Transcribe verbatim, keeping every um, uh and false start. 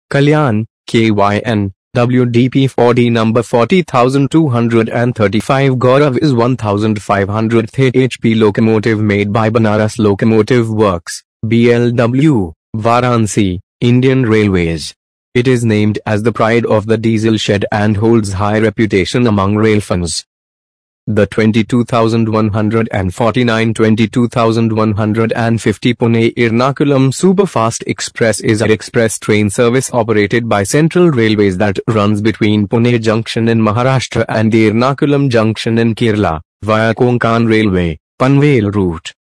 Kalyan, K Y N, W D P four D number forty thousand two hundred thirty-five. Gaurav is one thousand five hundred thirty H P locomotive made by Banaras Locomotive Works, B L W, Varanasi, Indian Railways. It is named as the pride of the diesel shed and holds high reputation among rail fans. The twenty-two thousand one hundred forty-nine twenty-two thousand one hundred fifty Pune-Ernakulam Superfast Express is an express train service operated by Central Railways that runs between Pune Junction in Maharashtra and Ernakulam Junction in Kerala, via Konkan Railway, Panvel route.